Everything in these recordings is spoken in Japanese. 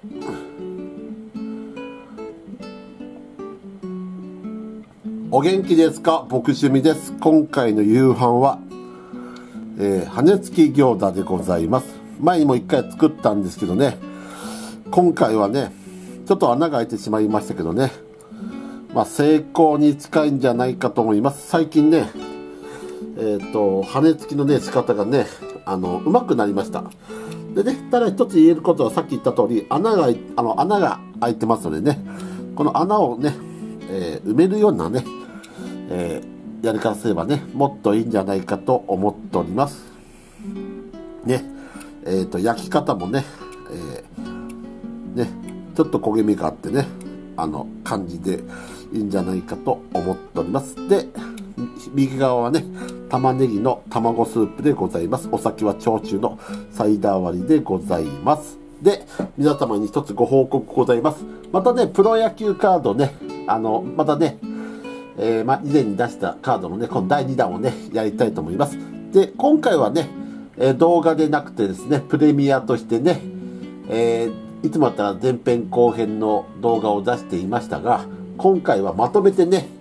お元気ですか？僕趣味です。今回の夕飯は、羽根付き餃子でございます。前にも一回作ったんですけどね、今回はねちょっと穴が開いてしまいましたけどね、成功に近いんじゃないかと思います。最近ね羽根付きのね仕方がねうまくなりました。でね、ただ一つ言えることはさっき言った通り穴が開いてますのでね、この穴をね、埋めるようなね、やり方すればねもっといいんじゃないかと思っておりますね。焼き方もね、ちょっと焦げ目があってね感じでいいんじゃないかと思っております。で右側はね玉ねぎの卵スープでございます。お酒は焼酎のサイダー割りでございます。で皆様に一つご報告ございます。またねプロ野球カードねまたね以前に出したカードのねこの第2弾をねやりたいと思います。で今回はね、動画でなくてですねプレミアとしてね、いつもだったら前編後編の動画を出していましたが、今回はまとめてね、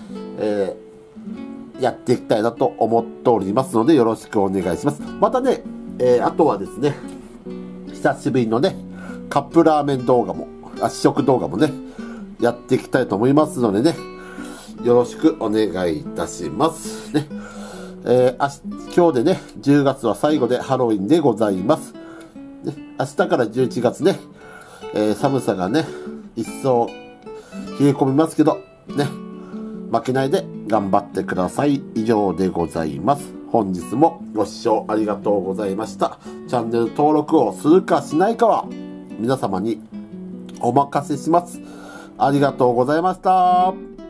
やっていきたいなと思っておりますのでよろしくお願いします。またね、あとはですね久しぶりのねカップラーメン動画も試食動画もねやっていきたいと思いますのでねよろしくお願いいたしますね。今日でね10月は最後でハロウィンでございます、ね、明日から11月ね、寒さがね一層冷え込みますけどね負けないで頑張ってください。以上でございます。本日もご視聴ありがとうございました。チャンネル登録をするかしないかは皆様にお任せします。ありがとうございました。